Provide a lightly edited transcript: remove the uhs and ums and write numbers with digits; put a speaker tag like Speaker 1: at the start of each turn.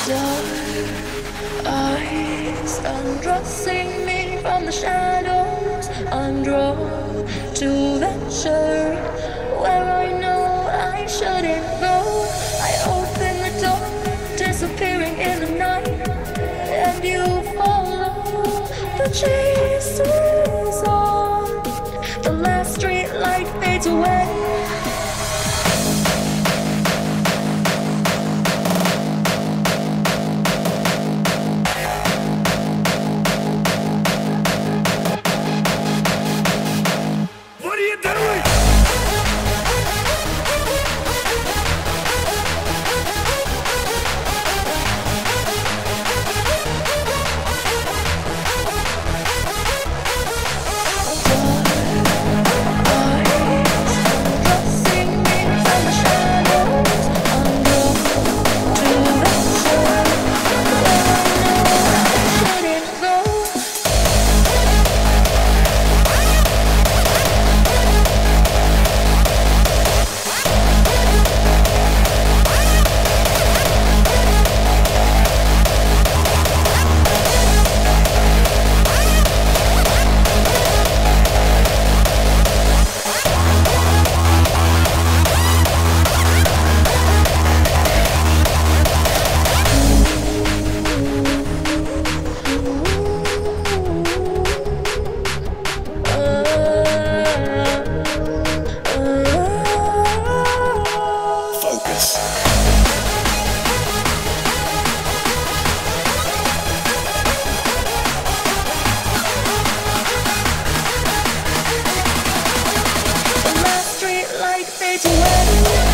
Speaker 1: Dark eyes undressing me from the shadows. I'm drawn to venture where I know I shouldn't go. I open the door, disappearing in the night, and you follow. The chase is on. The last street light fades away. Fades away.